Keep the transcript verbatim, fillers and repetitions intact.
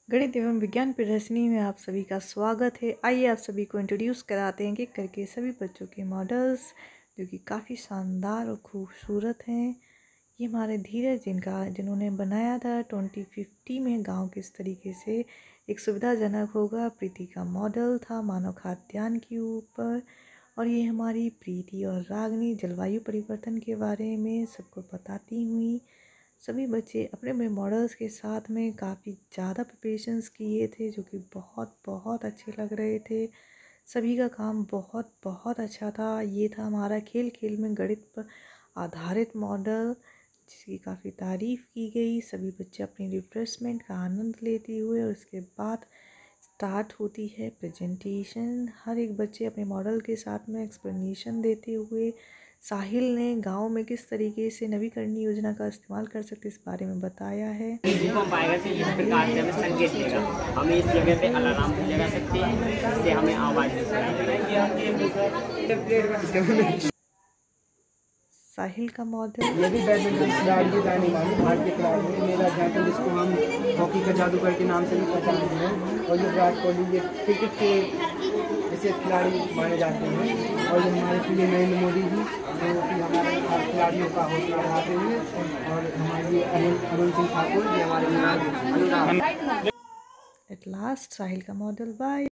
गणित एवं विज्ञान प्रदर्शनी में आप सभी का स्वागत है। आइए आप सभी को इंट्रोड्यूस कराते हैं कि करके सभी बच्चों के मॉडल्स जो कि काफ़ी शानदार और खूबसूरत हैं। ये हमारे धीरज जिनका जिन्होंने बनाया था ट्वेंटी फिफ्टी में गांव किस तरीके से एक सुविधाजनक होगा। प्रीति का मॉडल था मानव खाद्यान्न के ऊपर। और ये हमारी प्रीति और रागनी जलवायु परिवर्तन के बारे में सबको बताती हुई। सभी बच्चे अपने अपने मॉडल्स के साथ में काफ़ी ज़्यादा प्रिपरेशंस किए थे जो कि बहुत बहुत अच्छे लग रहे थे। सभी का काम बहुत बहुत अच्छा था। ये था हमारा खेल खेल में गणित पर आधारित मॉडल जिसकी काफ़ी तारीफ़ की गई। सभी बच्चे अपनी रिफ्रेशमेंट का आनंद लेते हुए और उसके बाद स्टार्ट होती है प्रेजेंटेशन। हर एक बच्चे अपने मॉडल के साथ में एक्सप्लेनेशन देते हुए साहिल ने गांव में किस तरीके से नवीकरण योजना का इस्तेमाल कर सकते इस बारे में बताया है। भूकंप आएगा तो इस प्रकार से हमें संकेत देगा। हम इस जगह पे अलार्म भी लगा सकते हैं, इससे हमें आवाज़ साहिल का मॉडल ये भी बैडमिंटन खिलाड़ी के जाने वाले भारतीय खिलाड़ी है मेरा ध्यान, जिसको हम हॉकी का जादूगर के नाम से भी पहचानते हैं। और ये विराट कोहली ये क्रिकेट के ऐसे खिलाड़ी माने जाते हैं। और ये हमारे प्रिय नरेंद्र मोदी जी जो कि हमारे खिलाड़ियों का हौसला बढ़ाते हैं। और हमारे अरुण अरुण सिंह ठाकुर जो हमारे एट लास्ट साहिल का मॉडल बाय।